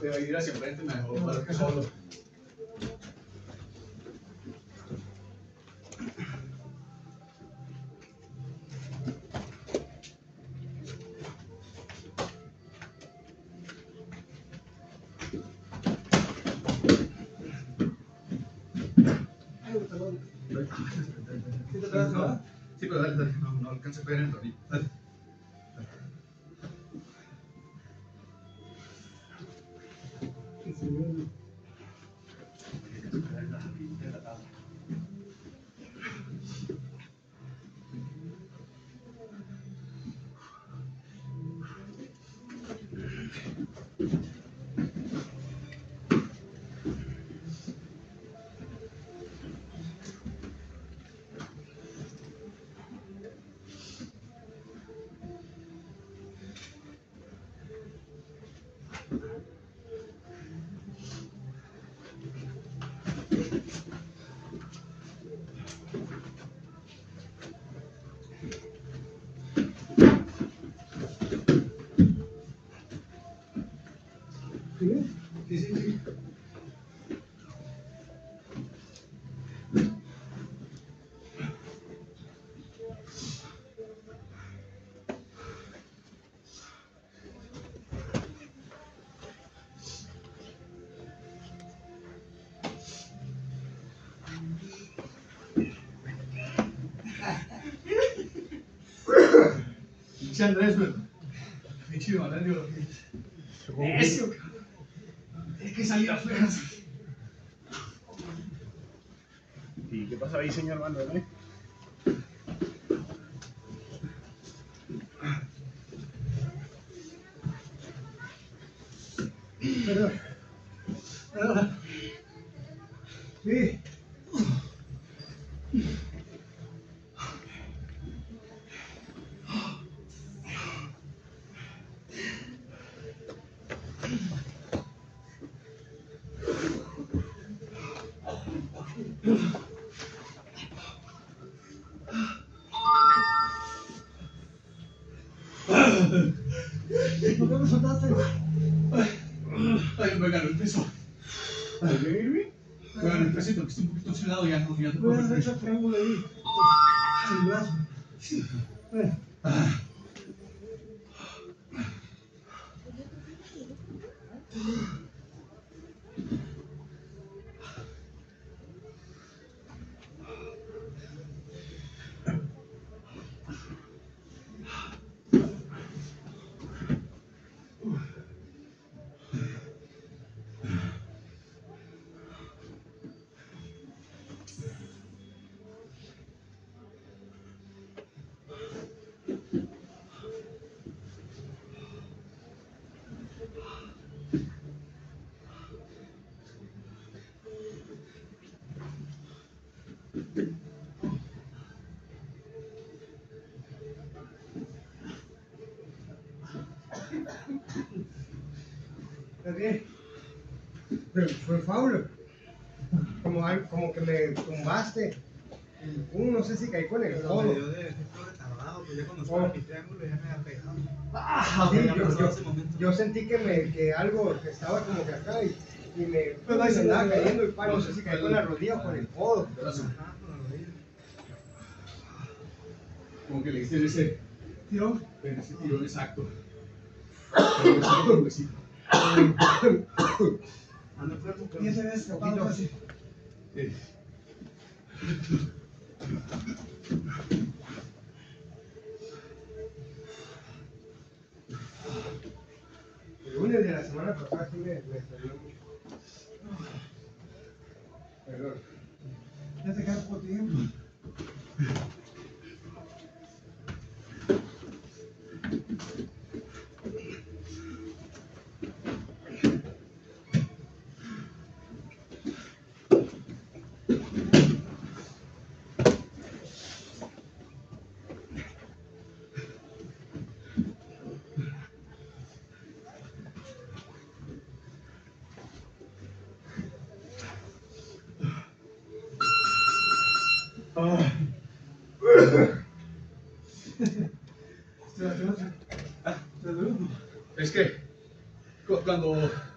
de ir hacia enfrente me dejó para que solo. Sí, pero dale, dale, no alcanza a pegar en el tornillo. Dale. Sí, sí, sí. Pinche Andrés, güey. Pinche Valerio. Eso, cabrón. Tiene que salir afuera. ¿Y qué pasa ahí, señor Manuel? Perdón. Sí. ¿Por qué me soltaste? Ay, me ganó el peso. Me ganó el peso, que estoy un poquito oxidado, ya no te puedo hacer ese triángulo ahí. El brazo. Fue faul. Como que me tumbaste. No sé si caí con el codo. Me dio de efecto retardado, pues ya cuando estaba en mi triángulo ya me había pegado. Sí, Yo sentí que algo que estaba como que acá y me Pero se andaba cayendo el palo. No sé si caí con la rodilla o con el codo. Ajá, con la rodilla. Como que le diste ese tirón, pero ese tirón exacto. Huesito, huesito. Ando fuerte, pero Y ese es poquito así. Sí. El lunes de la semana pasada sí me salió mucho. Perdón. Ya te quedas por tiempo. Es que cuando